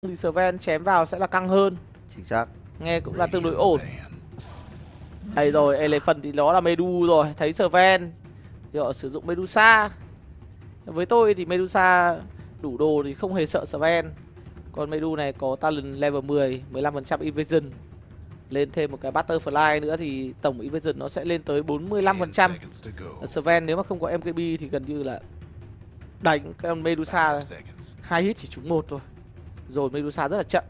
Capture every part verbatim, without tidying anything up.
thì Sven chém vào sẽ là căng hơn. Chính xác. Nghe cũng là tương đối ổn. Đây rồi, Elephant thì nó là Medu rồi. Thấy Sven thì họ sử dụng Medusa. Với tôi thì Medusa đủ đồ thì không hề sợ Sven. Còn Medu này có talent level mười, mười lăm phần trăm evasion. Lên thêm một cái Butterfly nữa thì tổng evasion nó sẽ lên tới bốn mươi lăm phần trăm. Sven nếu mà không có em ca bê thì gần như là đánh cái con Medusa hai hit chỉ trúng một thôi. Rồi Medusa rất là chậm.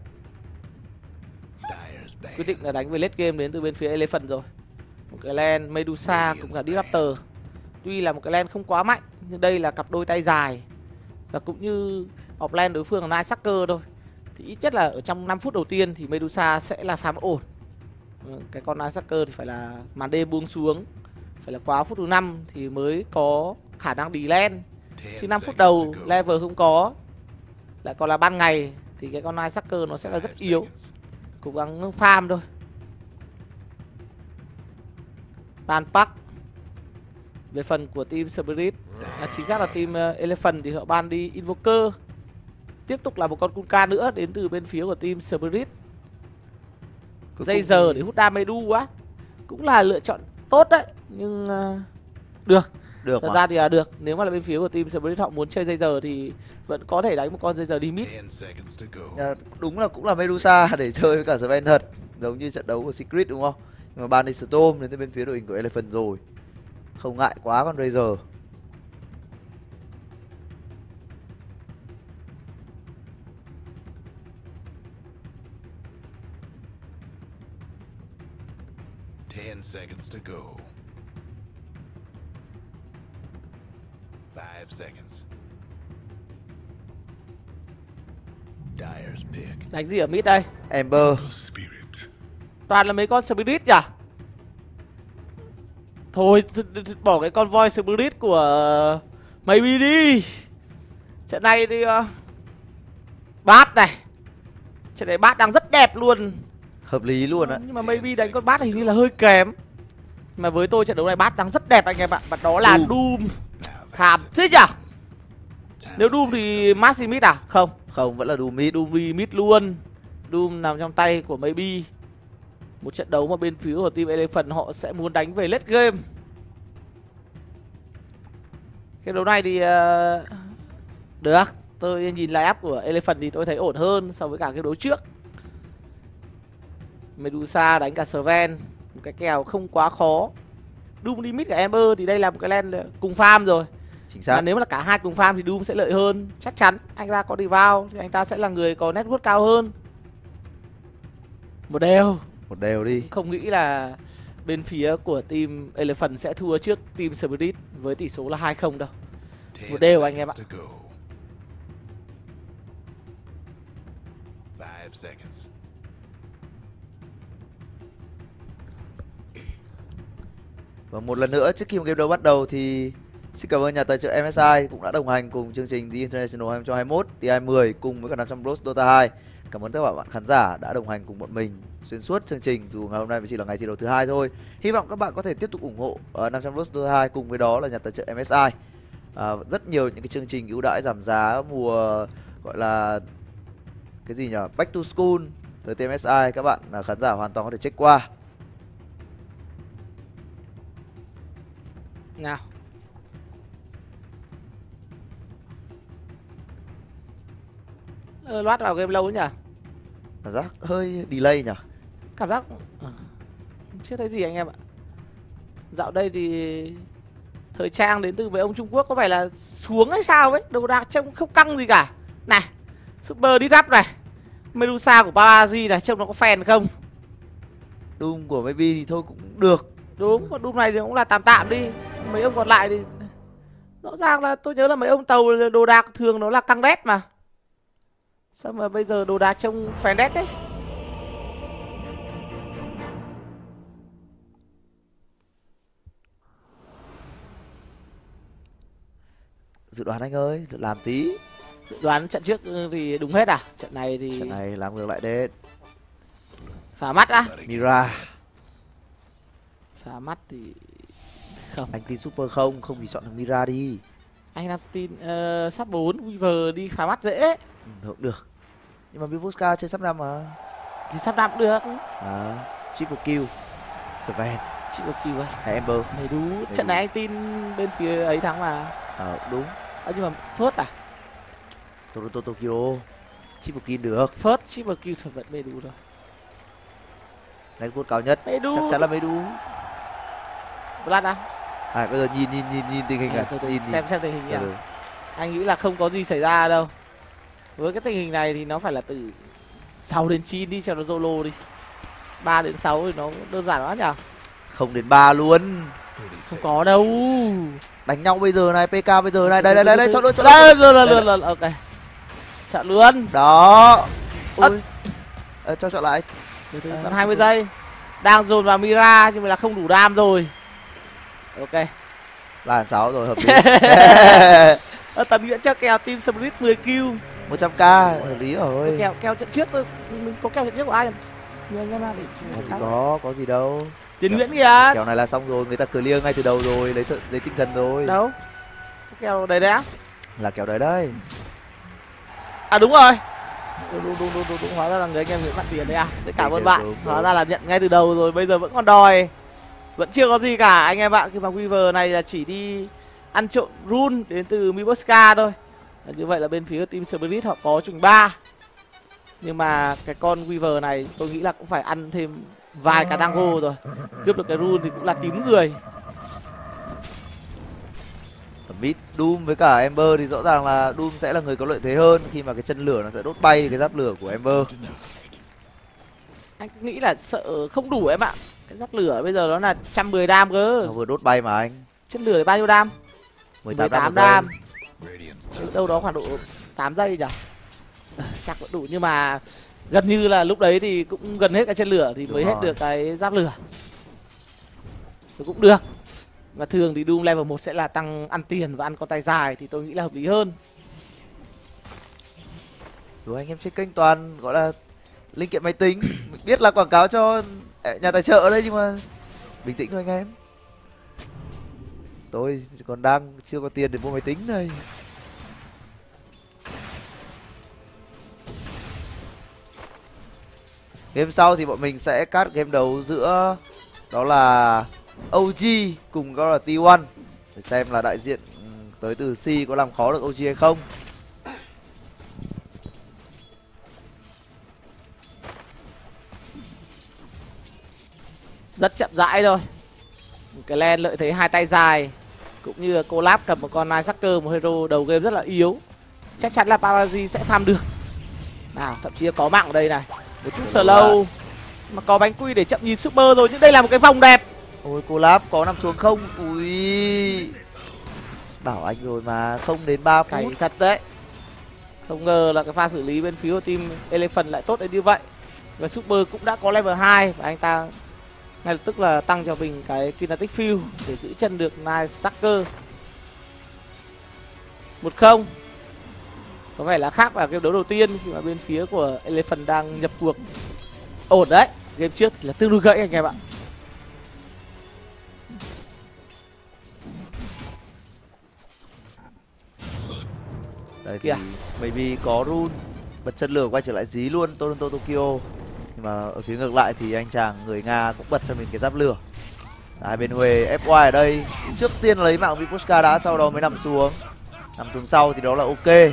Quyết định là đánh về late game đến từ bên phía Elephant rồi. Một cái lane Medusa cũng là Disruptor. Tuy là một cái lane không quá mạnh, nhưng đây là cặp đôi tay dài. Và cũng như offlane đối phương là Nightsucker thôi. Thì ít nhất là ở trong năm phút đầu tiên thì Medusa sẽ là farm ổn. Cái con Nightsucker thì phải là màn đêm buông xuống, phải là quá phút thứ năm thì mới có khả năng đi lane. Chứ năm phút đầu level không có, lại còn là ban ngày thì cái con Nightsucker nó sẽ là rất yếu. Cố gắng farm thôi. Ban Park. Về phần của team Spirit, à, chính xác là team uh, Elephant thì họ ban đi Invoker. Tiếp tục là một con Kunkka nữa đến từ bên phía của team Spirit. Dây giờ để hút đam Medu quá. Cũng là lựa chọn tốt đấy. Nhưng uh, được. Được Thật mà. ra thì là được. Nếu mà là bên phía của team Spirit họ muốn chơi dây giờ thì vẫn có thể đánh một con dây giờ đi mid. À, đúng là cũng là Medusa để chơi với cả Sven thật. Giống như trận đấu của Secret đúng không? Nhưng mà ban đi Storm đến từ bên phía đội hình của Elephant rồi. Không ngại quá con Razor. Ten seconds to go. Five seconds. Dyer's pick. Đánh gì ở mid đây? Ember. Toàn là mấy con Spirit nhỉ? Thôi th th th bỏ cái con Void Spirit của Maybe đi. Trận này thì uh, Bát này. Trận này Bát đang rất đẹp luôn. Hợp lý luôn á. Nhưng mà Maybe đánh con Bát hình như là hơi kém. Mà với tôi trận đấu này Bát đang rất đẹp anh em ạ. Và đó là Doom. Doom. Thảm thích à? Nếu Doom thì Maximid à? Không. Không, vẫn là Doom mid. Doom đi mid luôn. Doom nằm trong tay của Maybe. Một trận đấu mà bên phía của team Elephant họ sẽ muốn đánh về late game. Cái đấu này thì uh, được. Tôi nhìn line up của Elephant thì tôi thấy ổn hơn so với cả cái đấu trước. Medusa đánh cả Sven, một cái kèo không quá khó. Doom đi mid cả Ember thì đây là một cái lane cùng farm rồi. Chính xác. Mà nếu mà là cả hai cùng farm thì Doom sẽ lợi hơn. Chắc chắn anh ta có đi vào thì anh ta sẽ là người có network cao hơn. Một đều. Một đều đi. Không nghĩ là bên phía của team Elephant sẽ thua trước team Spirit với tỷ số là hai không đâu. Một đều anh em ạ. Five seconds. Và một lần nữa trước khi một game đấu bắt đầu thì xin cảm ơn nhà tài trợ em ét i cũng đã đồng hành cùng chương trình The International hai không hai mốt, T hai mươi cùng với cả năm trăm Bros Dota hai. Cảm ơn tất cả các bạn khán giả đã đồng hành cùng bọn mình xuyên suốt chương trình, dù ngày hôm nay mới chỉ là ngày thi đấu thứ hai thôi. Hy vọng các bạn có thể tiếp tục ủng hộ uh, năm trăm Bros Dota hai cùng với đó là nhà tài trợ em ét i. Uh, rất nhiều những cái chương trình ưu đãi giảm giá mùa gọi là cái gì nhỉ? Back to School tới team em ét i, các bạn uh, khán giả hoàn toàn có thể check qua. Nào. Ờ, loát vào game lâu nhỉ? Cảm giác hơi delay nhỉ? Cảm giác à, chưa thấy gì anh em ạ. Dạo đây thì thời trang đến từ mấy ông Trung Quốc có vẻ là xuống hay sao ấy, đồ đạc trông không căng gì cả. Này, Super Disrupt này, Medusa của Babaji này, trông nó có fan không? Doom của Maybe thì thôi cũng được. Đúng, còn Doom này thì cũng là tạm tạm đi. Mấy ông còn lại thì rõ ràng là tôi nhớ là mấy ông tàu đồ đạc thường nó là căng đét mà. Sao mà bây giờ đồ đạc trông fan đét đấy? Dự đoán anh ơi, làm tí. Dự đoán trận trước thì đúng hết à? Trận này thì Trận này làm ngược lại đấy. phá mắt á? Mira. Phá mắt thì không. Anh tin Super không? Không thì chọn thằng Mira đi. Anh đang tin uh, sắp bốn Weaver đi phá mắt dễ. Ừ, không được. Nhưng mà Vibuska chơi sắp năm mà. Thì sắp năm cũng được. À, triple kill. Sven. Triple kill à? Hay Ember. Mày đú. Trận này anh tin bên phía ấy thắng mà. Ờ, đúng. À, nhưng mà first à? Toronto Tokyo. Triple kill được. First triple kill thì vẫn mày đú rồi. Đánh cốt cao nhất. Mày đú. Chắc chắn là mày đú. Vlad à? À, bây giờ nhìn nhìn nhìn nhìn tình hình À, này. từ từ, Nhìn, xem nhìn. xem tình hình Từ nhỉ. từ. Anh nghĩ là không có gì xảy ra đâu. Với cái tình hình này thì nó phải là từ sáu đến chín đi cho nó solo đi. ba đến sáu thì nó đơn giản quá nhỉ. Không đến ba luôn. thirty Không seconds. có đâu. Đánh nhau bây giờ này, pê ca bây giờ này. Đây đây đây đây, chọn luôn, chọn Đây, luôn. luôn luôn luôn, ok. Chọn luôn. Đó. Ui. Ờ, cho chọn lại. Từ từ, À, còn hai mươi giây. Đang dồn vào Mira nhưng mà là không đủ đam rồi. Ok. Là sáu rồi, hợp lý. Ờ, Tần Nguyễn cho kèo Team Spirit mười kill. một trăm k hợp lý rồi. Kèo kèo trận trước thôi. Mình có kèo trận trước của ai? Nhiều anh em ra để Ờ, thì có, có gì đâu. Tiến Nguyễn kìa. Kèo này là xong rồi, người ta clear ngay từ đầu rồi, lấy th- lấy tinh thần rồi. Đâu? Cái kèo đấy đấy á? Là kèo đấy đây. À đúng rồi. Đúng đúng đúng đúng, đúng, đúng. Hóa ra là người anh em Nguyễn Văn Tiến đấy à. Thế cảm ơn bạn. Đúng, Hóa đúng. ra là nhận ngay từ đầu rồi, bây giờ vẫn còn đòi. Vẫn chưa có gì cả anh em ạ. Khi mà Weaver này là chỉ đi ăn trộm rune đến từ Miboska thôi. Như vậy là bên phía Team Spirit họ có chừng ba. Nhưng mà cái con Weaver này tôi nghĩ là cũng phải ăn thêm vài cả dango rồi. Cướp được cái rune thì cũng là tím người. Ở mid Doom với cả Ember thì rõ ràng là Doom sẽ là người có lợi thế hơn khi mà cái chân lửa nó sẽ đốt bay cái giáp lửa của Ember. Anh nghĩ là sợ không đủ em ạ. Cái giáp lửa bây giờ nó là một trăm mười đam cơ. Nó vừa đốt bay mà anh. Chân lửa thì bao nhiêu đam? mười tám, mười tám đam. đam. Radiant's Đâu đó khoảng độ tám giây nhỉ. Ờ, chắc vẫn đủ nhưng mà gần như là lúc đấy thì cũng gần hết cái chân lửa thì Đúng mới hết rồi. được cái giáp lửa. Thì cũng được. Và thường thì Doom level một sẽ là tăng ăn tiền và ăn con tay dài thì tôi nghĩ là hợp lý hơn. Đúng, anh em trên kênh toàn gọi là linh kiện máy tính. Mình biết là quảng cáo cho nhà tài trợ đấy nhưng mà bình tĩnh thôi anh em. Tôi còn đang chưa có tiền để mua máy tính đây. Game sau thì bọn mình sẽ cắt game đấu giữa đó là o giê cùng đó là tê một để xem là đại diện ừ, tới từ C có làm khó được o giê hay không. Rất chậm rãi thôi. Một cái lane lợi thế hai tay dài cũng như là collab cầm một con Nightsucker, một hero đầu game rất là yếu. Chắc chắn là Pavazi sẽ farm được. Nào, thậm chí có mạng ở đây này. Một chút slow mà có bánh quy để chậm nhìn super rồi, nhưng đây là một cái vòng đẹp. Ôi collab có nằm xuống không? Ui. Bảo anh rồi mà không đến ba Cày phút. thật đấy. Không ngờ là cái pha xử lý bên phía của team Elephant lại tốt đến như vậy. Và super cũng đã có level hai và anh ta ngay lập tức là tăng cho mình cái kinetic field để giữ chân được Nightsucker. một không. Có vẻ là khác vào game đấu đầu tiên khi mà bên phía của Elephant đang nhập cuộc ổn đấy. Game trước thì là tương đối gãy anh em ạ. Đây thì Kìa. maybe có rune bật chân lửa quay trở lại dí luôn Toronto Tokyo. Nhưng mà ở phía ngược lại thì anh chàng người Nga cũng bật cho mình cái giáp lửa. Đấy, bên Huề ép i ở đây trước tiên lấy mạng Vipushka đã, sau đó mới nằm xuống. Nằm xuống sau thì đó là ok.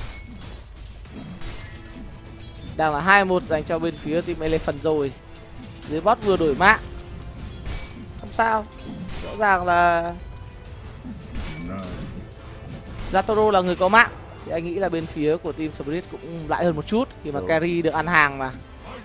Đang là hai một dành cho bên phía team Elephant rồi. Dưới bot vừa đổi mạng. Không sao. Rõ ràng là Zatoro là người có mạng. Thì anh nghĩ là bên phía của team Spirit cũng lại hơn một chút khi mà Đúng. carry được ăn hàng mà.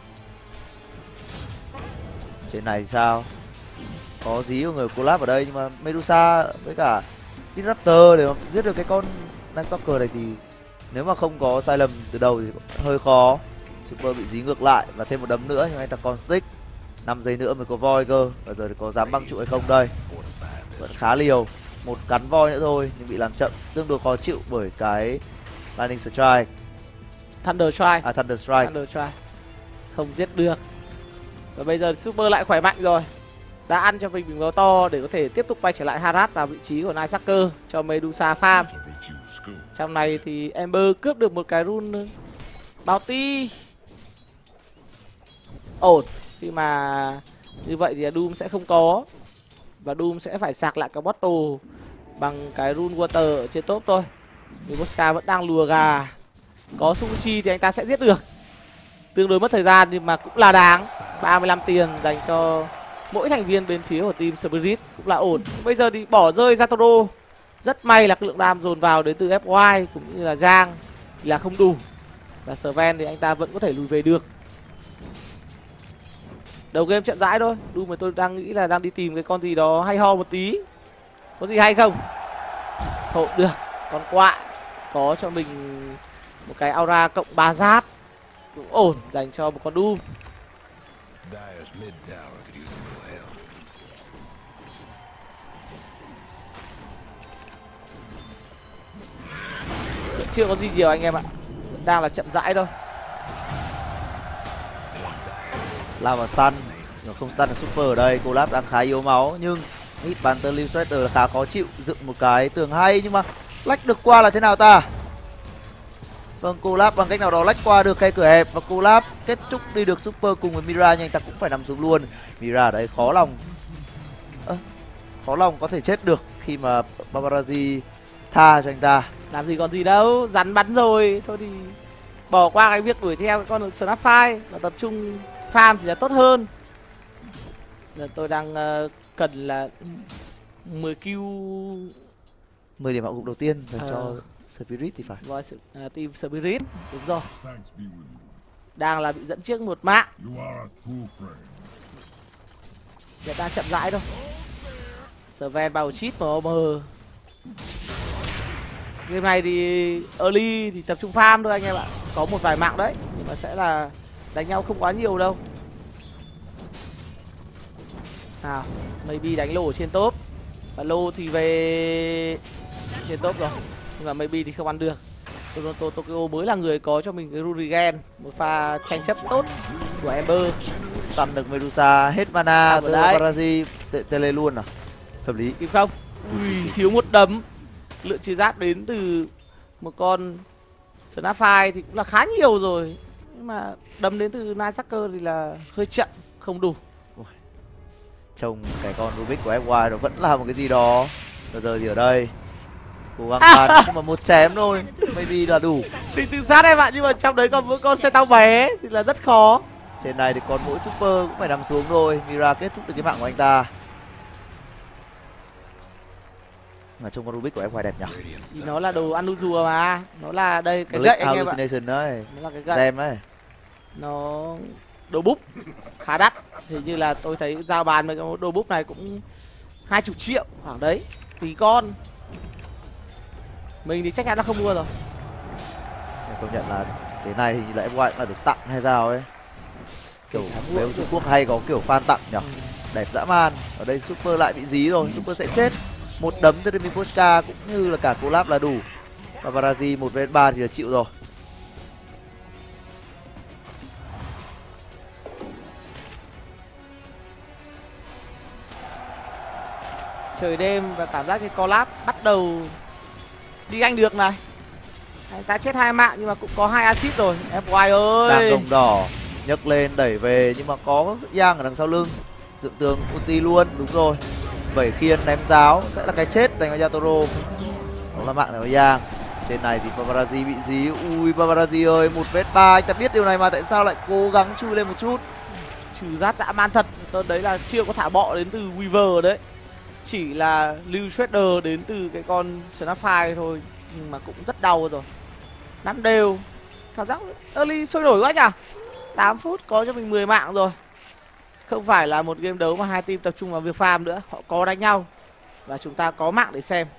Trên này thì sao? Có dí của người collab ở đây nhưng mà Medusa với cả Disruptor để mà giết được cái con Nightstalker này thì nếu mà không có sai lầm từ đầu thì hơi khó. Super bị dí ngược lại và thêm một đấm nữa nhưng anh ta còn stick. năm giây nữa mới có voi cơ. Và giờ thì có dám băng trụ hay không đây? Vẫn khá liều. Một cắn voi nữa thôi nhưng bị làm chậm, tương đối khó chịu bởi cái Lightning Strike. Thunder Strike. À Thunder Strike. Thunder Strike. Không giết được. Và bây giờ Super lại khỏe mạnh rồi. Đã ăn cho mình bình máu to để có thể tiếp tục quay trở lại Harat vào vị trí của Nightsucker cho Medusa farm. Trong này thì Ember cướp được một cái rune Bounty ổn, khi mà như vậy thì Doom sẽ không có, và Doom sẽ phải sạc lại cái bottle bằng cái rune water ở trên top thôi. Mimoska vẫn đang lùa gà, có Suchi thì anh ta sẽ giết được, tương đối mất thời gian nhưng mà cũng là đáng. Ba mươi lăm tiền dành cho mỗi thành viên bên phía của team Spirit cũng là ổn. Bây giờ thì bỏ rơi Zatoro, rất may là cái lượng đam dồn vào đến từ ép i cũng như là Giang thì là không đủ, và Sven thì anh ta vẫn có thể lùi về được. Đầu game chậm rãi thôi. Doom mà tôi đang nghĩ là đang đi tìm cái con gì đó hay ho một tí. Có gì hay không? Thộn được. Con quạ có cho mình một cái aura cộng ba giáp cũng ổn dành cho một con Doom. Dyer's mid tower could use a little help. Vẫn chưa có gì nhiều anh em ạ. Vẫn đang là chậm rãi thôi. Làm vào stun, nhưng không stun được super ở đây. Collab đang khá yếu máu nhưng hit Panther Lưu Shredder là khá khó chịu, dựng một cái tường hay nhưng mà lách được qua là thế nào ta? Vâng, Collab bằng cách nào đó lách qua được khe cửa hẹp và Collab kết thúc đi được super cùng với Mira, nhưng anh ta cũng phải nằm xuống luôn. Mira đấy khó lòng à, khó lòng có thể chết được khi mà Paparazzi tha cho anh ta. Làm gì còn gì đâu, rắn bắn rồi. Thôi thì bỏ qua cái việc đuổi theo cái con Snapfire và tập trung farm thì là tốt hơn. Giờ tôi đang uh, cần là mười kill, mười điểm hạng gục đầu tiên dành ờ. cho Spirit thì phải. Và uh, team Spirit, đúng rồi. Đang là bị dẫn trước một mạng. Hiện đang chậm rãi thôi. Sven vào chip mà mờ. Game này thì early thì tập trung farm thôi anh em ạ. Có một vài mạng đấy, nhưng mà sẽ là đánh nhau không quá nhiều đâu. Nào, maybe đánh lô ở trên top. Và lô thì về trên top rồi, nhưng mà maybe thì không ăn được. Toronto Tokyo mới là người có cho mình cái Rurigen, một pha tranh chấp tốt của Ember. Stun được Medusa, hết mana tới Paparazzi tele luôn à? Hợp lý. Kịp không? Ui, thiếu một đấm. Lượng trừ giáp đến từ một con Snapfire thì cũng là khá nhiều rồi, nhưng mà đấm đến từ Night Sucker thì là hơi chậm, không đủ. Trông cái con Rubik của ép i nó vẫn là một cái gì đó. Bây giờ thì ở đây cố gắng bắn nhưng mà một chém thôi, maybe là đủ. Thì tự sát em ạ, nhưng mà trong đấy còn mỗi con xe tao bé thì là rất khó. Trên này thì còn mỗi super cũng phải nằm xuống thôi. Mira kết thúc được cái mạng của anh ta. Mà trông con Rubik của ép i đẹp nhỉ? Thì nó là đồ ăn nu rùa mà. Nó là đây cái gậy anh em ạ. Đấy. Nó là cái gậy. Xem đấy. Nó đồ búp khá đắt. Thì như là tôi thấy giao bàn với cái đồ búp này cũng hai mươi triệu khoảng đấy. Tí con. Mình thì chắc chắn là không mua rồi. Công nhận là cái này thì là ép i cũng là được tặng hay sao ấy. Kiểu nếu Trung Quốc hay có kiểu fan tặng nhỉ? Ừ. Đẹp dã man. Ở đây super lại bị dí rồi, super sẽ chết. Một đấm từ Mimoska cũng như là cả collab là đủ. Và Paparazzi một vs ba thì là chịu rồi. Trời đêm và cảm giác như collab bắt đầu đi anh được này. Anh ta chết hai mạng nhưng mà cũng có hai axit rồi. ép i ơi. Đang đồng đỏ, nhấc lên đẩy về nhưng mà có Giang ở đằng sau lưng. Dựng tường ulti luôn, đúng rồi. Vẩy khiên ném giáo sẽ là cái chết dành cho Yatoro. Đó là mạng dành cho Giang. Trên này thì Paparazzi bị dí. Ui Paparazzi ơi, một vs ba, anh ta biết điều này mà tại sao lại cố gắng chui lên một chút. Trừ rát dã man thật. Tôi đấy là chưa có thả bọ đến từ Weaver đấy. Chỉ là Lưu Shredder đến từ cái con Snapfire thôi, nhưng mà cũng rất đau rồi. Nắm đều. Cảm giác early sôi nổi quá nhỉ. tám phút có cho mình mười mạng rồi. Không phải là một game đấu mà hai team tập trung vào việc farm nữa. Họ có đánh nhau và chúng ta có mạng để xem.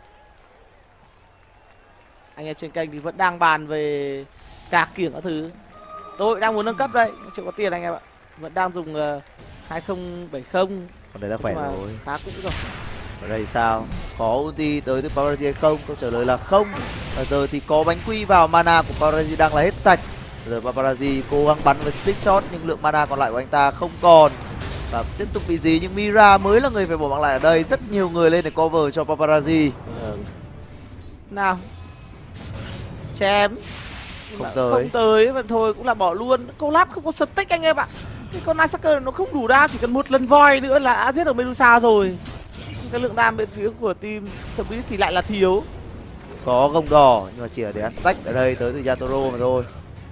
Anh em trên kênh thì vẫn đang bàn về cạc kiểng các thứ. Tôi đang muốn nâng cấp đây, chưa có tiền anh em ạ. Vẫn đang dùng uh, hai không bảy không. Còn đấy là khỏe rồi. Khá cũ rồi. Ở đây sao? Có ulti tới từ Paparazzi hay không? Câu trả lời là không. Bây giờ thì có bánh quy vào, mana của Paparazzi đang là hết sạch. Bây giờ Paparazzi cố gắng bắn với stick shot nhưng lượng mana còn lại của anh ta không còn. Và tiếp tục bị gì nhưng Mira mới là người phải bỏ mạng lại ở đây. Rất nhiều người lên để cover cho Paparazzi. Ừ. Nào. Chém. Không tới. Không tới và thôi cũng là bỏ luôn. Collab không có stack anh em ạ. Cái con Nightsucker nó không đủ đam, chỉ cần một lần voi nữa là đã giết được Medusa rồi. Cái lượng đam bên phía của team Spirit thì lại là thiếu. Có gông đỏ nhưng mà chỉ là để ăn stack ở đây tới từ Yatoro mà thôi.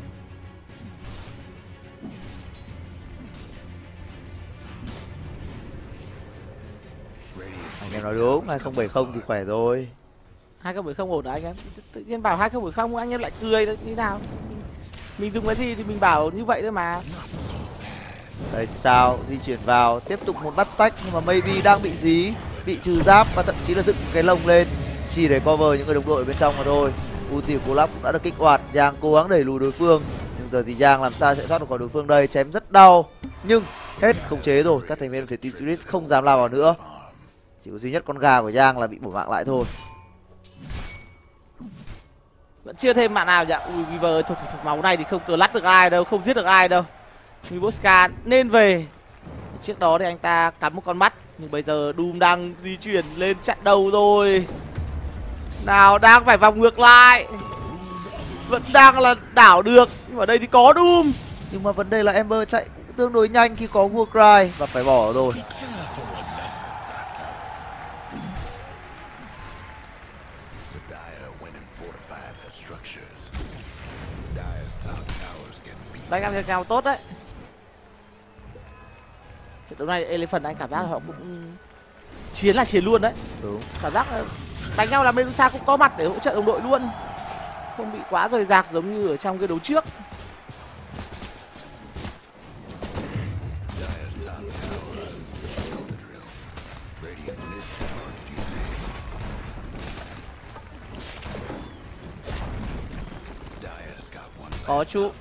Anh em nói đúng, hai không bảy không thì khỏe rồi. hai không bảy không ổn đấy anh em. Tự nhiên bảo hai không bảy không anh em lại cười đấy như nào. Mình dùng cái gì thì mình bảo như vậy thôi mà. Đây sao di chuyển vào tiếp tục một bắt stack nhưng mà maybe đang bị dí, bị trừ giáp và thậm chí là dựng cái lồng lên chỉ để cover những người đồng đội bên trong mà thôi. Ulti của Collab cũng đã được kích hoạt, Giang cố gắng đẩy lùi đối phương nhưng giờ thì Giang làm sao sẽ thoát được khỏi đối phương đây, chém rất đau nhưng hết khống chế rồi, các thành viên phía Team Spirit không dám lao vào nữa, chỉ có duy nhất con gà của Giang là bị bỏ mạng lại thôi. Vẫn chưa thêm bạn nào nhỉ? Ui Weaver thôi, thôi, máu này thì không cờ lắc được ai đâu, không giết được ai đâu. Miboska nên về. Trước đó thì anh ta cắm một con mắt, nhưng bây giờ Doom đang di chuyển lên chặn đầu rồi. Nào đang phải vòng ngược lại. Vẫn đang là đảo được, nhưng mà đây thì có Doom. Nhưng mà vấn đề là Ember chạy cũng tương đối nhanh khi có Warcry và phải bỏ rồi. Đánh ăn nhau tốt đấy. Trận đấu này Elephant anh cảm giác là họ cũng chiến là chiến luôn đấy. Đúng. Cảm giác là đánh nhau là Medusa cũng có mặt để hỗ trợ đồng đội luôn, không bị quá rời rạc giống như ở trong cái đấu trước. Có trụ.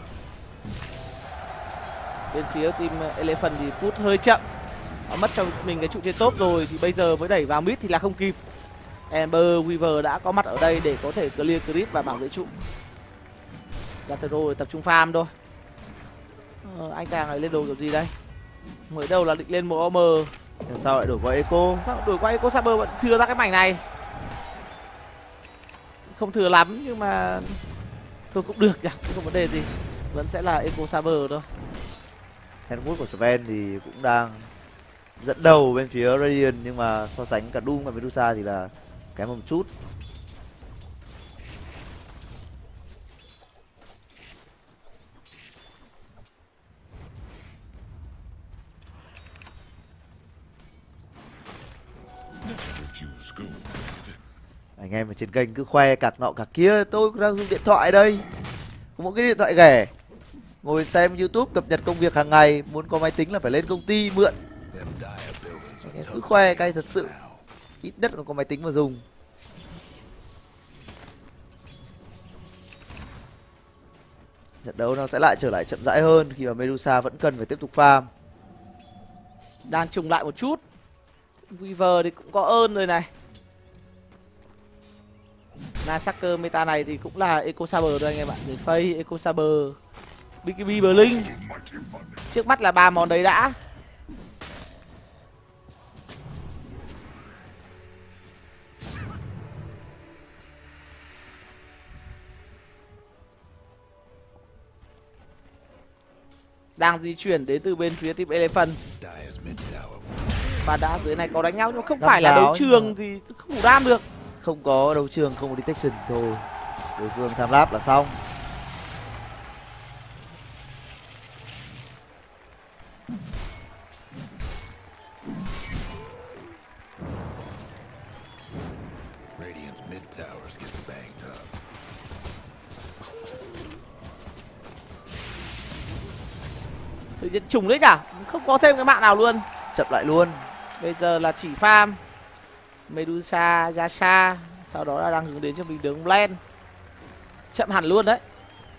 Bên phía team Elephant thì phút hơi chậm, họ mất cho mình cái trụ trên top rồi thì bây giờ mới đẩy vào mid thì là không kịp. Ember Weaver đã có mặt ở đây để có thể clear creep và bảo vệ trụ. Yatoro tập trung farm thôi. Ờ, anh chàng này lên đồ kiểu gì đây? Mới đầu là định lên một o em. Sao lại đổi qua Echo? Sao đổi qua Echo Saber vẫn thừa ra cái mảnh này? Không thừa lắm nhưng mà thôi cũng được nhỉ, không vấn đề gì. Vẫn sẽ là Echo Saber thôi. Handwood của Sven thì cũng đang dẫn đầu bên phía Radiant nhưng mà so sánh cả Doom và Medusa thì là kém một chút. Anh em ở trên kênh cứ khoe cạc nọ cạc kia, tôi đang dùng điện thoại đây, có một cái điện thoại ghẻ, ngồi xem YouTube cập nhật công việc hàng ngày, muốn có máy tính là phải lên công ty mượn. Anh em cứ khoe cay thật sự, ít nhất còn có máy tính mà dùng. Trận đấu nó sẽ lại trở lại chậm rãi hơn khi mà Medusa vẫn cần phải tiếp tục farm. Đang trùng lại một chút. Weaver thì cũng có ơn rồi này. Nightsucker meta này thì cũng là Echo Saber thôi anh em ạ. Để Faye, Echo Saber, bê ca bê, Blink. Trước mắt là ba món đấy đã. Đang di chuyển đến từ bên phía team Elephant. Và đã dưới này có đánh nhau nhưng không phải là đấu trường thì không đủ đam được. Không có đấu trường, không có detection thôi. Đối phương tham láp là xong. Tự nhiên trùng đấy cả, không có thêm cái mạng nào luôn. Chậm lại luôn. Bây giờ là chỉ farm Medusa, Yasha, sau đó là đang hướng đến cho mình đường Blend. Chậm hẳn luôn đấy.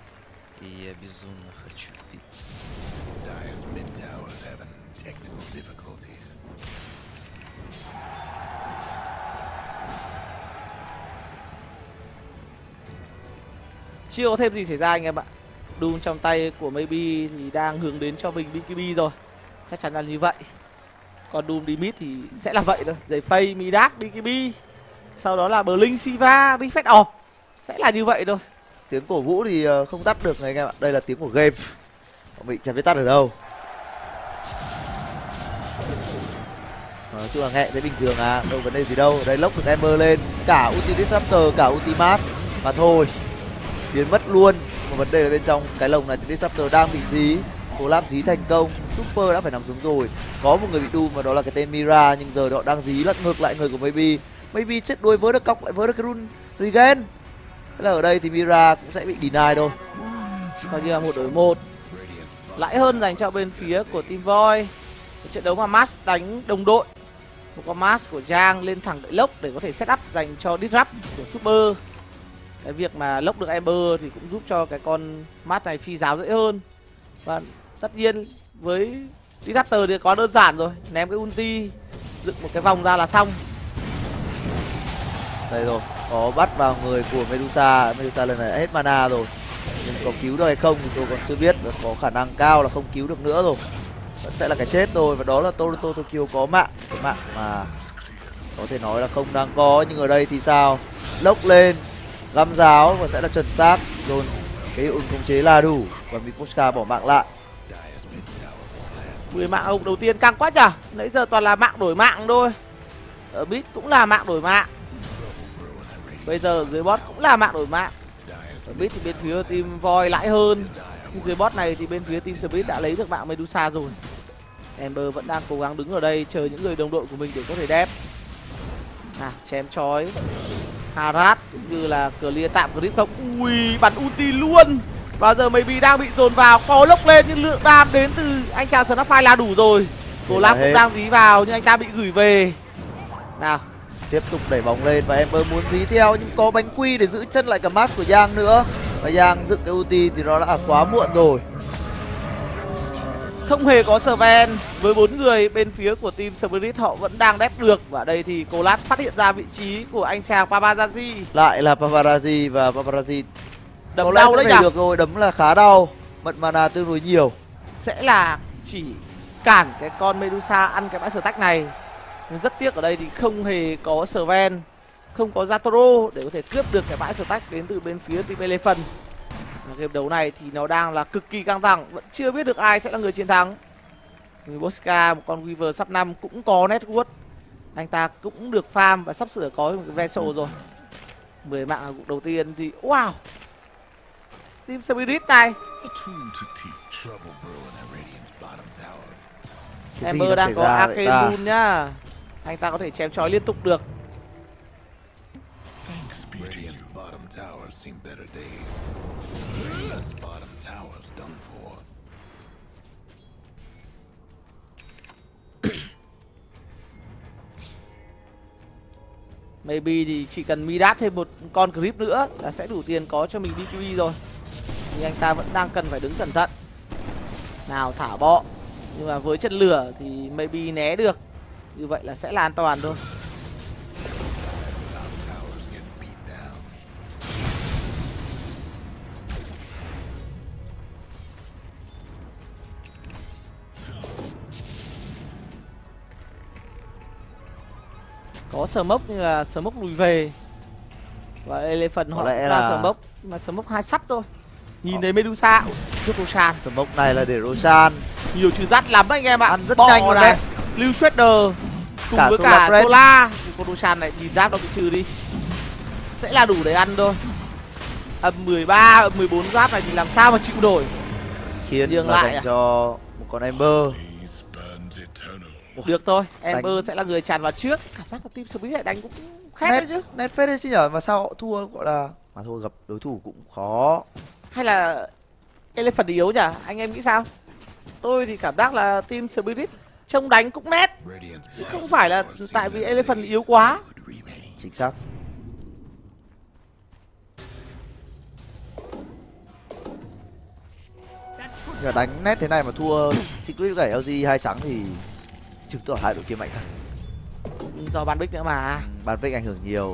Chưa có thêm gì xảy ra anh em ạ. Doom trong tay của Maybe thì đang hướng đến cho mình bê ca bê rồi. Chắc chắn là như vậy. Còn Doom đi mid thì sẽ là vậy thôi. Giày Faye, Midas, bê ca bê. Sau đó là Blink, Siva, Reflect Off. Sẽ là như vậy thôi. tiếng cổ vũ thì ờ, không tắt được người anh em ạ. Đây là tiếng của game. Bị chẳng biết tắt ở đâu. Nói chung là nghe thấy bình thường à, đâu vấn đề gì đâu. Đây lốc được Ember lên, cả ulti disruptor, cả ultimat mà thôi biến mất luôn. Một vấn đề là bên trong cái lồng này thì disruptor đang bị dí, collab dí thành công, super đã phải nằm xuống rồi. Có một người bị đu mà đó là cái tên Mira, nhưng giờ họ đang dí lật ngược lại người của Maybe. Maybe chết đuôi vớ được cọc lại vớ được cái rune regen. Thế là ở đây thì Mira cũng sẽ bị deny thôi. Coi như là một đổi một, lãi hơn dành cho bên phía của team Void. Một trận đấu mà Mars đánh đồng đội, một con Mars của Giang lên thẳng đại lốc để có thể set up dành cho disrupt của Super. Cái việc mà lốc được Ember thì cũng giúp cho cái con Mars này phi giáo dễ hơn. Và tất nhiên với disruptor thì quá đơn giản rồi, ném cái ulti dựng một cái vòng ra là xong. Đây rồi, có bắt vào người của Medusa. Medusa lần này đã hết mana rồi, nhưng có cứu được hay không thì tôi còn chưa biết. Có khả năng cao là không cứu được nữa rồi, vẫn sẽ là cái chết rồi. Và đó là Toronto Tokyo có mạng, cái mạng mà có thể nói là không đang có. Nhưng ở đây thì sao, lốc lên găm giáo và sẽ là chuẩn xác rồi, cái hiệu ứng khống chế là đủ và Miposhka bỏ mạng lại. mười mạng ông đầu tiên căng quá nhở, nãy giờ toàn là mạng đổi mạng thôi. Ở mid cũng là mạng đổi mạng, bây giờ dưới bot cũng là mạng đổi mạng. Ở mid thì bên phía team Void lãi hơn, nhưng dưới bot này thì bên phía team Spirit đã lấy được mạng Medusa rồi. Ember vẫn đang cố gắng đứng ở đây chờ những người đồng đội của mình để có thể đép. Nào, chém chói Harat cũng như là clear tạm grip không. Ui, bắn ulti luôn. Và giờ Maybe đang bị dồn vào, có lốc lên nhưng lượng đam đến từ anh chàng Snapfire là đủ rồi. Collab cũng đang dí vào nhưng anh ta bị gửi về. Nào, tiếp tục đẩy bóng lên và Ember muốn dí theo nhưng có bánh quy để giữ chân lại cả Mask của Yang nữa. Và Yang dựng cái ulti thì nó đã quá muộn rồi. không hề có Sven với bốn người bên phía của team Spirit, họ vẫn đang đép được. Và đây thì Collab phát hiện ra vị trí của anh chàng Paparazzi. Lại là Paparazzi và Paparazzi Đấm có lẽ đau sẽ đấy về nhỉ? được rồi, đấm là khá đau, mất mana tương đối nhiều. Sẽ là chỉ cản cái con Medusa ăn cái bãi stack này. Nhưng rất tiếc ở đây thì không hề có Sven, không có Zatoro để có thể cướp được cái bãi stack đến từ bên phía team Elephant. Game đấu này thì nó đang là cực kỳ căng thẳng, vẫn chưa biết được ai sẽ là người chiến thắng. Bosca, một con Weaver sắp năm cũng có network, anh ta cũng được farm và sắp sửa có một cái vessel rồi. mười mạng ở cuộc đầu tiên thì wow, team Spirit này. Cái gì Ember nó đang xảy có ra vậy Arcane ta? Rune nhá, anh ta có thể chém chói liên tục được. Radiant's bottom tower seen better days. That's bottom tower's done for. Maybe thì chỉ cần Midas thêm một con creep nữa là sẽ đủ tiền có cho mình đê quy rồi. Nhưng anh ta vẫn đang cần phải đứng cẩn thận. Nào, thả bọ. Nhưng mà với chân lửa thì maybe né được. Như vậy là sẽ là an toàn thôi. Có smoke nhưng là smoke lùi về. Và Elephant họ Có lẽ cũng là là- smoke, mà smoke hai sắp thôi. Nhìn thấy Medusa, trước Roshan. Smoke này là để Roshan Nhiều trừ rắt lắm anh em ạ. ăn rất Bọ nhanh luôn này, đấy. Lưu Shredder cùng Cả với Solar cả Blade. Solar. Con Roshan này nhìn giáp nó bị trừ đi, sẽ là đủ để ăn thôi. Âm mười ba, âm mười bốn giáp này thì làm sao mà chịu nổi. Khiến Nhường là lại dành à? cho một con Ember. Được thôi, Ember sẽ là người tràn vào trước. Cảm giác là team Spirit lại đánh cũng khét Nét đấy chứ. nét phết đấy chứ nhở, mà sao họ thua gọi là mà thôi gặp đối thủ cũng khó. Hay là Elephant yếu nhỉ? Anh em nghĩ sao? Tôi thì cảm giác là team Spirit trông đánh cũng nét, chứ không phải là tại vì Elephant yếu quá. Chính xác. Nhưng mà đánh nét thế này mà thua Secret với cả lờ giê hai trắng thì chứng tỏ hai đội kia mạnh thật. Do ban bích nữa mà. Ừ, bán vích ảnh hưởng nhiều.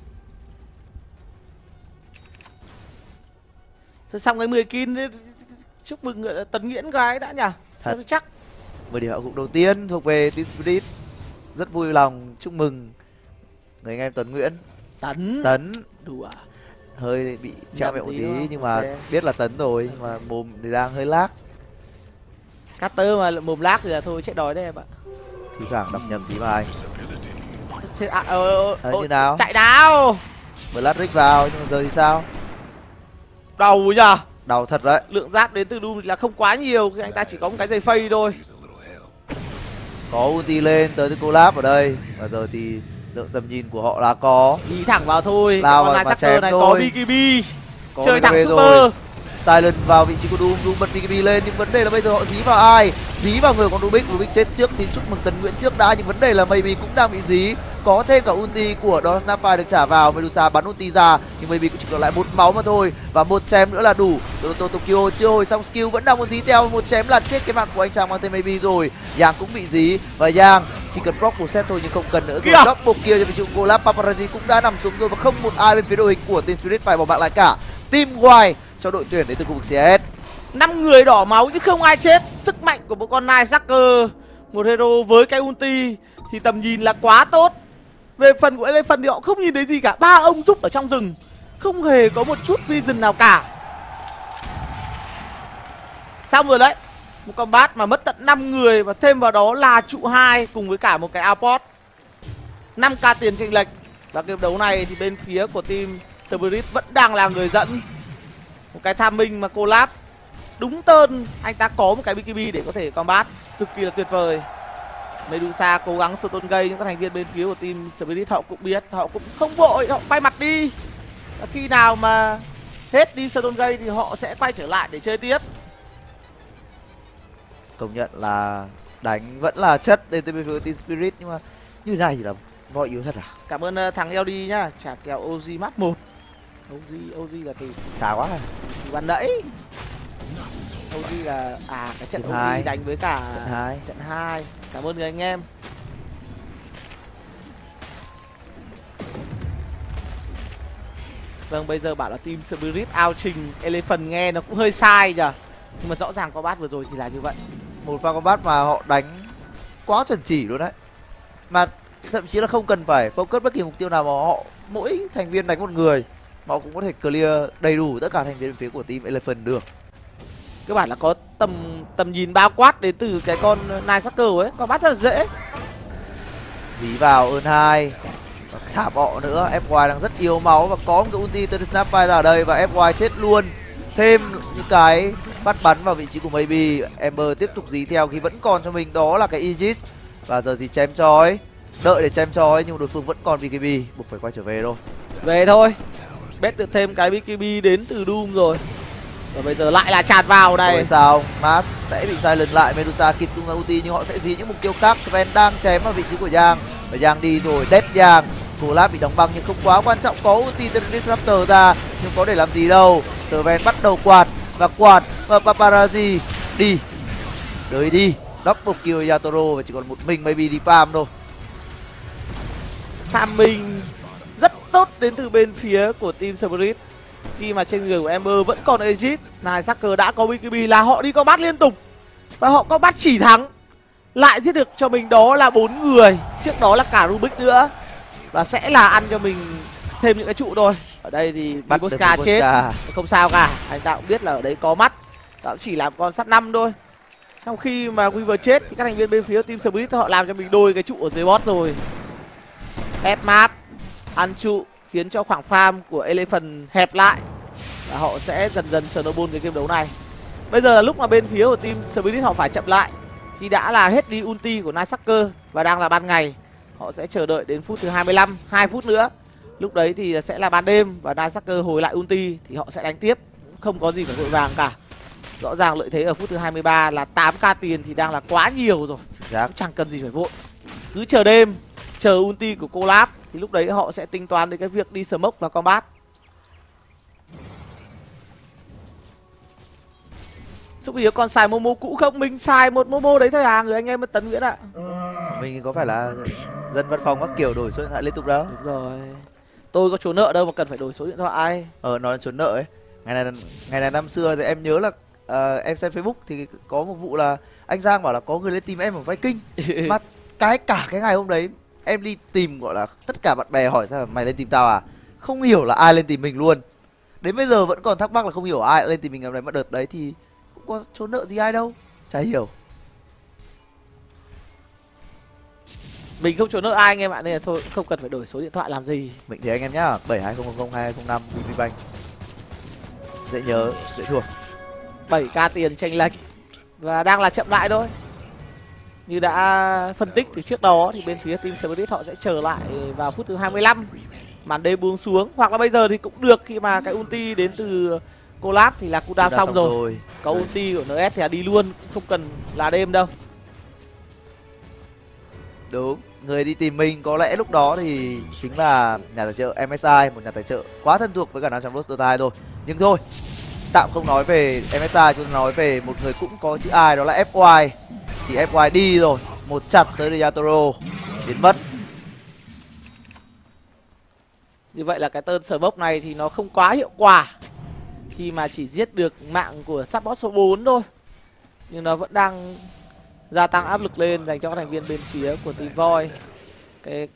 Thôi xong cái mười kill ấy, chúc mừng gọi là Tấn Nghiễn cái đã nhỉ? Thật. Cho chắc. mười điểm hậu cuộc đầu tiên thuộc về Team Spirit. Rất vui lòng chúc mừng người anh em Tuấn Nguyễn. Tấn. Tấn Đùa. hơi bị trao Nhầm mẹo một tí tí đúng không? nhưng mà Ok. biết là tấn rồi, nhưng mà mồm thì đang hơi lag. Carter mà mồm lác thì là thôi chết đói đấy em ạ. Thì thoảng đọc nhầm tí mà anh. Chết à, ờ, ờ, Ờ, ờ, như nào? chạy nào. Blood Rick vào nhưng mà giờ thì sao? Đầu nhờ. Đau thật đấy. Lượng giáp đến từ Doom thì là không quá nhiều, anh ta chỉ có một cái giày phây thôi. Use a little help. Có ulti lên tới cái collab ở đây. Và giờ thì lượng tầm nhìn của họ là có. Đi thẳng vào thôi. Lao Con vào này mà Sucker chém này thôi. có bê ca bê. Có Chơi thẳng B K B super. rồi. Silent vào vị trí của Doom, Doom bật bê ca bê lên nhưng vấn đề là bây giờ họ dí vào ai? Dí vào người của Rubik, Rubik chết trước, xin chúc mừng Tấn Nguyễn trước đã, nhưng vấn đề là Maybe cũng đang bị dí. Có thêm cả ulti của đó Snapfire được trả vào, Medusa bắn ulti ra nhưng Maybe cũng chỉ còn lại một máu mà thôi và một chém nữa là đủ. Toto Tokyo chưa hồi xong skill vẫn đang muốn dí theo, một chém là chết cái mạng của anh chàng mang tên Maybe rồi. Yang cũng bị dí và Yang chỉ cần proc một set thôi nhưng không cần nữa rồi. Góc buộc kia cho vị trí của Collab, Paparazzi cũng đã nằm xuống rồi và không một ai bên phía đội hình của Team Spirit phải bỏ mạng lại cả. Team White cho đội tuyển đến từ khu vực xê ét. Năm người đỏ máu chứ không ai chết. Sức mạnh của một con Night Sucker, một hero với cái ulti thì tầm nhìn là quá tốt. Về phần của Elephant thì họ không nhìn thấy gì cả. Ba ông giúp ở trong rừng, không hề có một chút vision nào cả. Xong rồi đấy. Một combat mà mất tận năm người và thêm vào đó là trụ hai cùng với cả một cái outport. năm k tiền chênh lệch. Và game đấu này thì bên phía của team Spirit vẫn đang là người dẫn. Một cái tham minh mà collab đúng tên, anh ta có một cái bê ca bê để có thể combat cực kỳ là tuyệt vời. Medusa cố gắng stun gây nhưng các thành viên bên phía của team Spirit họ cũng biết, họ cũng không vội, họ quay mặt đi. Và khi nào mà hết đi stun gây thì họ sẽ quay trở lại để chơi tiếp. Công nhận là đánh vẫn là chất đến từ bên phía Team Spirit nhưng mà như thế này thì là voi yếu thật à? Cảm ơn uh, thằng lờ đê nhá, trả kèo ô giê map một. ô giê, ô giê là từ Xa quá à. từ ban nãy. ô giê là à cái trận Trận ô giê hai. đánh với cả Trận hai. trận hai. Cảm ơn người anh em. Vâng, bây giờ bảo là team Spirit out trình Elephant nghe nó cũng hơi sai nhỉ. Nhưng mà rõ ràng combat vừa rồi thì là như vậy. Một pha combat mà họ đánh quá chuẩn chỉ luôn đấy. Mà thậm chí là không cần phải focus bất kỳ mục tiêu nào mà họ mỗi thành viên đánh một người, họ cũng có thể clear đầy đủ tất cả thành viên phía của team Elephant được. Các bạn là có tầm tầm nhìn bao quát đến từ cái con Night Sucker ấy, combat rất là dễ. Dí vào ơn hai. Thả bọ nữa, ép i đang rất yếu máu và có một cái ulti từ Snapfire ra ở đây và ép i chết luôn. Thêm những cái phát bắn vào vị trí của Maybe. Ember tiếp tục dí theo khi vẫn còn cho mình đó là cái Aegis. Và giờ thì chém chói, đợi để chém chói nhưng đối phương vẫn còn bê ca bê, buộc phải quay trở về thôi. Về thôi. Bet được thêm cái bê ca bê đến từ Doom rồi. Và bây giờ lại là tràn vào Rồi này. sao? Mas sẽ bị silent lại, Medusa kịp tung ra ulti nhưng họ sẽ dí những mục tiêu khác. Sven đang chém vào vị trí của Yang và Yang đi rồi, dead Yang. Collab bị đóng băng nhưng không quá quan trọng, có ulti từ Disruptor ra nhưng có để làm gì đâu. Sven bắt đầu quạt và quạt và Paparazzi đi. Đới đi. Double kill Yatoro và chỉ còn một mình Maybe đi farm thôi. Tham minh rất tốt đến từ bên phía của team Spirit. Khi mà trên người của Ember vẫn còn Aegis, Night Sucker đã có bê ca bê là họ đi combat liên tục. Và họ combat chỉ thắng. Lại giết được cho mình đó là bốn người. Trước đó là cả Rubik nữa. Và sẽ là ăn cho mình thêm những cái trụ thôi. Ở đây thì Bắt được Bibosca chết. Bibosca. Không sao cả. Anh ta cũng biết là ở đấy có mắt. Ta cũng chỉ làm con sắt năm thôi. Trong khi mà Weaver chết thì các thành viên bên phía team Spirit họ làm cho mình đôi cái trụ ở dưới bot rồi. Ép map, ăn trụ khiến cho khoảng farm của Elephant hẹp lại. Và họ sẽ dần dần snowball cái game đấu này. Bây giờ là lúc mà bên phía của team Spirit họ phải chậm lại. Khi đã là hết đi ulti của Night Sucker và đang là ban ngày. Họ sẽ chờ đợi đến phút thứ hai mươi lăm, hai phút nữa. Lúc đấy thì sẽ là ban đêm và Night Sucker hồi lại ulti thì họ sẽ đánh tiếp. Không có gì phải vội vàng cả. Rõ ràng lợi thế ở phút thứ hai mươi ba là tám k tiền thì đang là quá nhiều rồi. Chính xác. Chẳng cần gì phải vội. Cứ chờ đêm, chờ ulti của Collab thì lúc đấy họ sẽ tính toán đến cái việc đi smoke và combat. Xúc ý còn xài Momo cũ không? Mình xài một Momo đấy thôi à, người anh em mới Tấn Nguyễn ạ. Mình có phải là dân văn phòng các kiểu đổi số điện thoại liên tục đâu. Đúng rồi. Tôi có chỗ nợ đâu mà cần phải đổi số điện thoại. Ờ, nói trốn nợ ấy. Ngày này ngày này năm xưa thì em nhớ là uh, em xem Facebook thì có một vụ là anh Giang bảo là có người lên tìm em ở Viking. Mà cái cả cái ngày hôm đấy em đi tìm gọi là tất cả bạn bè hỏi sao mày lên tìm tao à? Không hiểu là ai lên tìm mình luôn. đến bây giờ vẫn còn thắc mắc là không hiểu ai đã lên tìm mình ngày này, mà đợt đấy thì cũng có trốn nợ gì ai đâu, chả hiểu. Mình không trốn nợ ai anh em ạ, nên là thôi không cần phải đổi số điện thoại làm gì. Mình thì anh em nhá, bảy hai không không hai không năm vê pê Bank, dễ nhớ dễ thuộc. bảy k tiền chênh lệch và đang là chậm lại thôi. Như đã phân tích từ trước đó thì bên phía team Spirit họ sẽ trở lại vào phút thứ hai mươi lăm, màn đêm buông xuống, hoặc là bây giờ thì cũng được, khi mà cái ulti đến từ collab thì là cooldown xong, xong rồi. rồi có ulti của en ét thì là đi luôn, không cần là đêm đâu. Đúng, người đi tìm mình có lẽ lúc đó thì chính là nhà tài trợ em ét i, một nhà tài trợ quá thân thuộc với cả năm trăm Rose Dota hai rồi. Nhưng thôi, tạm không nói về em ét i, chúng ta nói về một người cũng có chữ I, đó là ép i. Thì ép i đi rồi, một chặt tới Yatoro, biến mất. Như vậy là cái tên smoke này thì nó không quá hiệu quả, khi mà chỉ giết được mạng của support số bốn thôi. Nhưng nó vẫn đang gia tăng áp lực lên dành cho các thành viên bên phía của team Void. Cái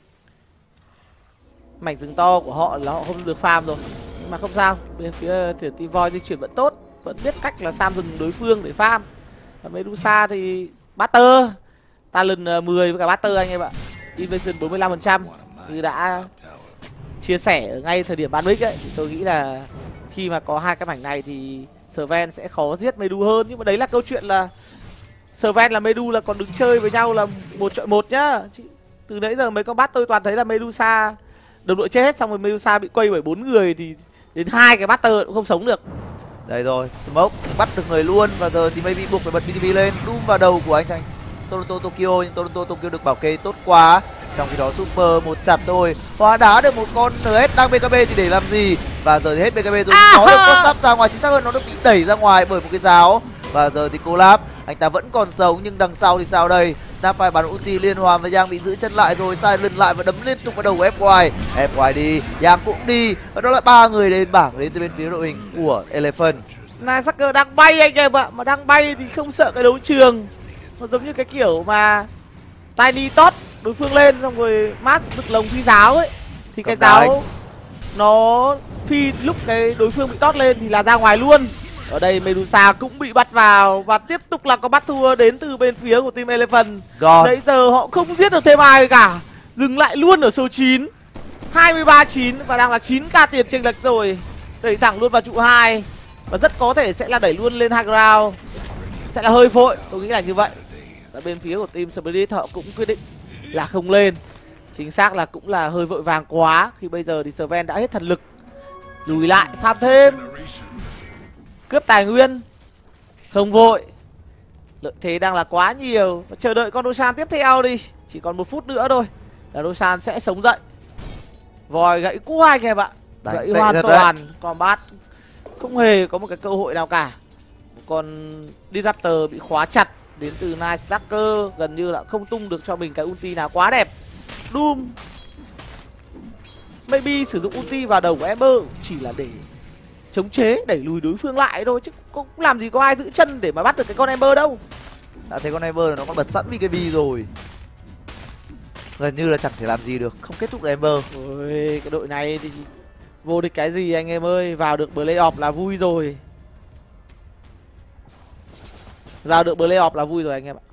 mảnh rừng to của họ là họ không được farm rồi, nhưng mà không sao, bên phía team Void di chuyển vẫn tốt, vẫn biết cách là sam rừng đối phương để farm. Và Medusa thì Butter talent mười với cả Butter anh em ạ, invasion bốn mươi lăm phần trăm như đã chia sẻ ở ngay thời điểm ban mic ấy, thì tôi nghĩ là khi mà có hai cái mảnh này thì Sven sẽ khó giết Medu hơn. Nhưng mà đấy là câu chuyện là Sven là Medu là còn đứng chơi với nhau là một chọi một nhá. Từ nãy giờ mấy con bắt tôi toàn thấy là Medusa đồng đội chết hết, xong rồi Medusa bị quay bởi bốn người thì đến hai cái Butter cũng không sống được. Đây rồi, Smoke bắt được người luôn, và giờ thì maybe buộc phải bật bê ca bê lên, đum vào đầu của anh Thành Toronto Tokyo, nhưng Toronto Tokyo được bảo kê tốt quá. Trong khi đó Super một chặt thôi, hóa đá được một con en ét đang bê ca bê thì để làm gì. Và giờ thì hết bê ca bê rồi, à, nó được con tắp ra ngoài, chính xác hơn nó được bị đẩy ra ngoài bởi một cái giáo. Và giờ thì collab, anh ta vẫn còn sống nhưng đằng sau thì sao đây? Snapfire bắn ulti liên hoàn và Giang bị giữ chân lại rồi, sai lần lại và đấm liên tục vào đầu của ép i. ép i đi, Giang cũng đi, và đó là ba người lên bảng đến từ bên phía đội hình của Elephant. Nasucker đang bay anh em ạ, mà đang bay thì không sợ cái đấu trường. Nó giống như cái kiểu mà Tiny Tot đối phương lên xong rồi mát rực lồng phi giáo ấy, thì cái giáo anh. Nó phi lúc cái đối phương bị tót lên thì là ra ngoài luôn. Ở đây Medusa cũng bị bắt vào, và tiếp tục là có bắt thua đến từ bên phía của team Elephant. Nãy giờ họ không giết được thêm ai cả, dừng lại luôn ở số chín, hai mươi ba chín, và đang là chín k tiền chênh lệch rồi. Đẩy thẳng luôn vào trụ hai, và rất có thể sẽ là đẩy luôn lên high ground, sẽ là hơi vội, tôi nghĩ là như vậy. Và bên phía của team Spirit họ cũng quyết định là không lên. Chính xác là cũng là hơi vội vàng quá, khi bây giờ thì Sven đã hết thần lực, lùi lại farm thêm, cướp tài nguyên, không vội, lợi thế đang là quá nhiều. Và chờ đợi con Roshan tiếp theo đi, chỉ còn một phút nữa thôi là Roshan sẽ sống dậy. Vòi gãy quá anh em ạ, gãy hoàn toàn, combat không hề có một cái cơ hội nào cả. Một con Disruptor bị khóa chặt đến từ Night Stalker, gần như là không tung được cho mình cái ulti nào quá đẹp. Doom maybe sử dụng ulti vào đầu của Ember chỉ là để chống chế, đẩy lùi đối phương lại thôi, chứ cũng làm gì có ai giữ chân để mà bắt được cái con Ember đâu. Đã thấy con Ember nó còn bật sẵn bê ca bê rồi, gần như là chẳng thể làm gì được, không kết thúc được Ember. Ôi, cái đội này thì vô địch cái gì anh em ơi, vào được playoff là vui rồi. Vào được playoff là vui rồi anh em ạ.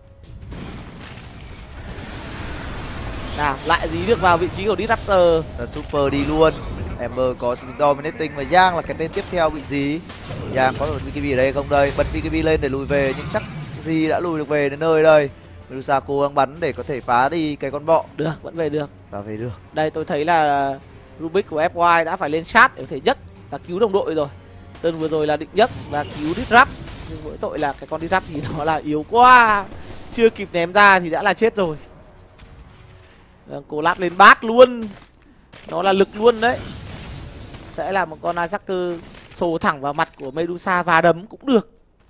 Nào, lại dí được vào vị trí của Disruptor. Là Super đi luôn. Ember có dominating và Giang là cái tên tiếp theo bị dí. Giang có bật bê ca bê ở đây không đây? Bật bê ca bê lên để lùi về, nhưng chắc gì đã lùi được về đến nơi đây. Medusa cố gắng bắn để có thể phá đi cái con bọ. Được, vẫn về được. Và về được. Đây tôi thấy là Rubik của ép i đã phải lên chat để có thể nhấc và cứu đồng đội rồi. Tên vừa rồi là định nhấc và cứu Disrupt, nhưng mỗi tội là cái con Disrupt thì nó là yếu quá, chưa kịp ném ra thì đã là chết rồi. Collab lên bát luôn, nó là lực luôn đấy. Sẽ là một con Azaker sổ thẳng vào mặt của Medusa và đấm cũng được.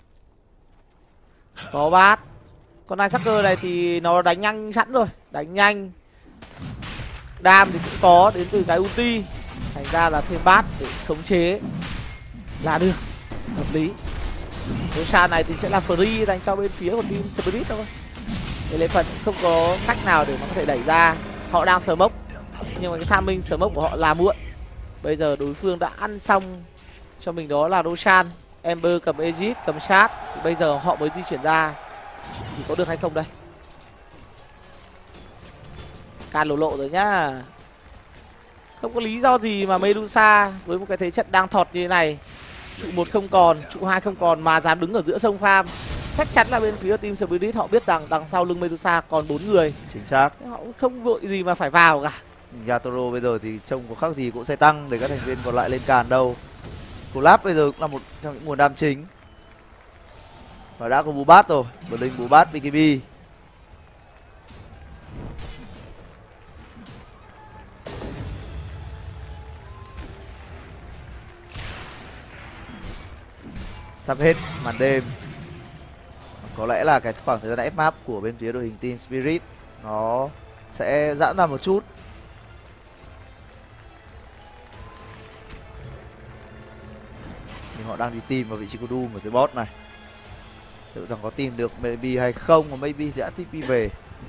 Có bát. Con Azaker này thì nó đánh nhanh sẵn rồi, đánh nhanh. Đam thì cũng có đến từ cái ulti, thành ra là thêm bát để khống chế là được, hợp lý. Roshan này thì sẽ là free dành cho bên phía của team Spirit thôi. Elephant không có cách nào để mà có thể đẩy ra. Họ đang smoke, nhưng mà cái timing smoke của họ là muộn. Bây giờ đối phương đã ăn xong cho mình đó là Roshan. Ember cầm Aegis, cầm Shard. Thì bây giờ họ mới di chuyển ra. Thì có được hay không đây? Can lộ lộ rồi nhá. Không có lý do gì mà Medusa với một cái thế trận đang thọt như thế này, trụ một không còn, trụ hai không còn mà dám đứng ở giữa sông farm. Chắc chắn là bên phía team Spirit họ biết rằng đằng sau lưng Medusa còn bốn người. Chính xác. Họ cũng không vội gì mà phải vào cả. Yatoro bây giờ thì trông có khác gì cũng sẽ tăng để các thành viên còn lại lên càn đâu. Collab bây giờ cũng là một trong những nguồn đam chính. Và đã có bú bát rồi, Blink bú bát bê ca bê. Sắp hết màn đêm. Có lẽ là cái khoảng thời gian ép map của bên phía đội hình team Spirit nó sẽ giãn ra một chút. Nhưng họ đang đi tìm vào vị trí của Doom ở dưới bot này. Liệu rằng có tìm được maybe hay không, mà maybe đã tê pê về.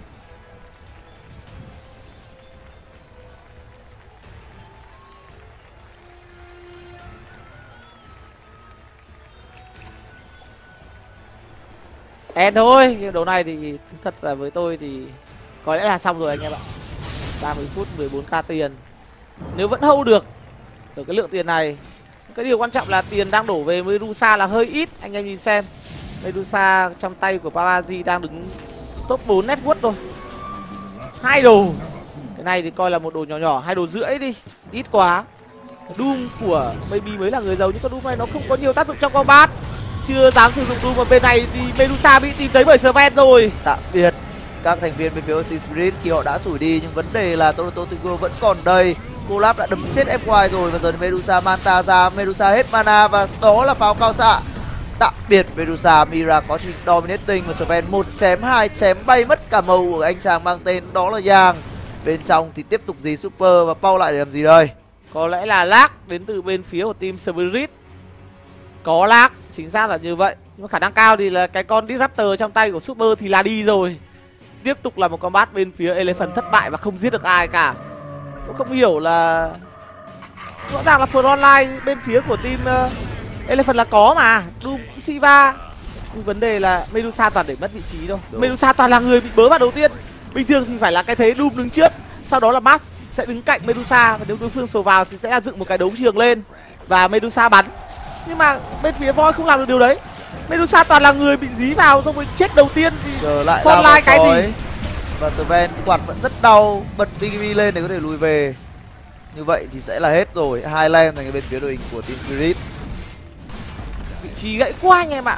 End thôi, cái đấu này thì thật là với tôi thì có lẽ là xong rồi anh em ạ. ba mươi phút mười bốn k tiền. Nếu vẫn hold được ở cái lượng tiền này, cái điều quan trọng là tiền đang đổ về Medusa là hơi ít. Anh em nhìn xem, Medusa trong tay của Babaji đang đứng top bốn net worth thôi. Hai đồ. Cái này thì coi là một đồ nhỏ nhỏ, hai đồ rưỡi đi, ít quá. Doom của maybe mới là người giàu, nhưng con Doom này nó không có nhiều tác dụng trong combat. Chưa dám sử dụng Doom, ở bên này thì Medusa bị tìm thấy bởi Sven rồi. Tạm biệt các thành viên bên phía Team Spirit khi họ đã sủi đi, nhưng vấn đề là Toronto Tiger vẫn còn đây. Collab đã đấm chết ép i rồi và giờ Medusa Manta ra, Medusa hết mana và đó là pháo cao xạ. Tạm biệt Medusa, Mira có trình dominating và Sven một chém hai chém bay mất cả màu của anh chàng mang tên đó là Yang. Bên trong thì tiếp tục gì Super và Paul lại để làm gì đây? Có lẽ là lag đến từ bên phía của team Spirit. Có lag, chính xác là như vậy. Nhưng mà khả năng cao thì là cái con Disruptor trong tay của Super thì là đi rồi. Tiếp tục là một combat bên phía Elephant thất bại và không giết được ai cả. Tôi không hiểu là rõ ràng là frontline bên phía của team uh, Elephant là có mà. Doom cũng Siva. Nhưng vấn đề là Medusa toàn để mất vị trí thôi. Đúng. Medusa toàn là người bị bớ vào đầu tiên. Bình thường thì phải là cái thế Doom đứng trước, sau đó là Max sẽ đứng cạnh Medusa, và nếu đối phương sổ vào thì sẽ dựng một cái đấu trường lên và Medusa bắn. Nhưng mà bên phía Voi không làm được điều đấy. Medusa toàn là người bị dí vào xong rồi chết đầu tiên thì giờ lại còn lại cái gì. Và Sven quạt vẫn rất đau, bật bê ca bê lên để có thể lùi về. Như vậy thì sẽ là hết rồi. Hai lane thành bên phía đội hình của Team Spirit. Vị trí gãy quá anh em ạ.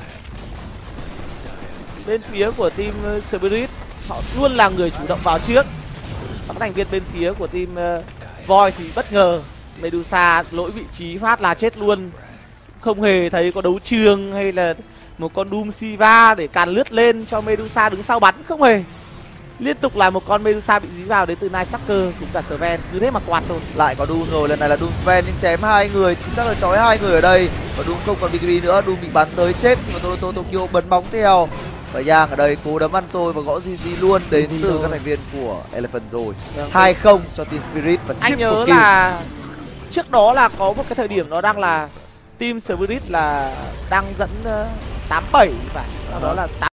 Bên phía của team Spirit họ luôn là người chủ động vào trước. Và các thành viên bên phía của team uh, Voi thì bất ngờ Medusa lỗi vị trí phát là chết luôn. Không hề thấy có đấu trường hay là một con Doom Siva để càn lướt lên cho Medusa đứng sau bắn, không hề. Liên tục là một con Medusa bị dí vào đến từ Night Sucker cũng cả Sven, cứ thế mà quạt thôi. Lại có Doom rồi, lần này là Doom Sven nhưng chém hai người, chính xác là trói hai người ở đây. Và Doom không còn bê ca bê nữa, Doom bị bắn tới chết nhưng mà Toronto Tokyo bấn bóng theo. Và Yang ở đây cố đấm ăn xôi và gõ giê giê luôn đến từ rồi. Các thành viên của Elephant rồi. hai không cho Team Spirit và anh nhớ là trước đó là có một cái thời điểm nó đang là Team Spirit là đang dẫn uh, tám bảy phải, sau đó là tám